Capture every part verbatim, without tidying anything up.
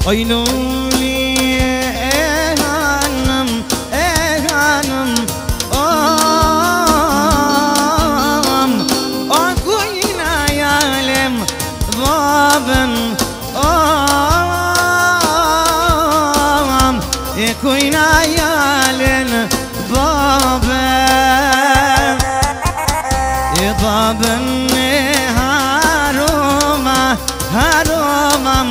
Oynuli ey hanım, ey hanım Om, okuyna yalem Vaben Om, okuyna yalen Vaben Vaben haruma, harumam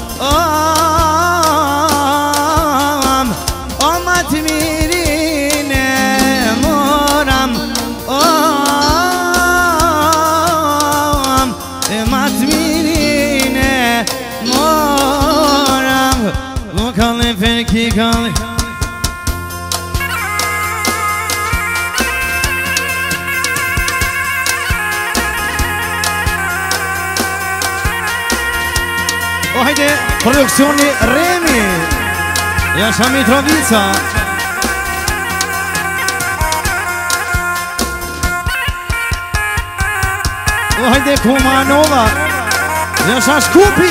Om, omat mirine moram Om, omat mirine moram Mukalif erki kalif Och haydi produktioni Remi Yaşa Mitrovica Och haydi Kumanova Yaşa Skupi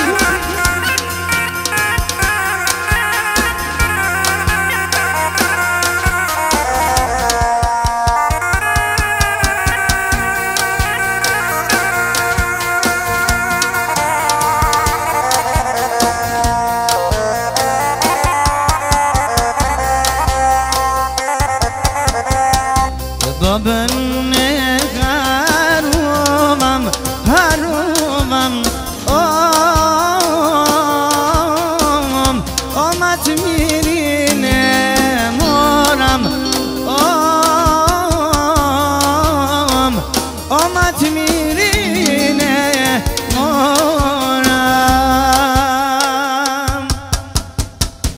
Baben harumam, harumam Om, omat mirine moram Om, omat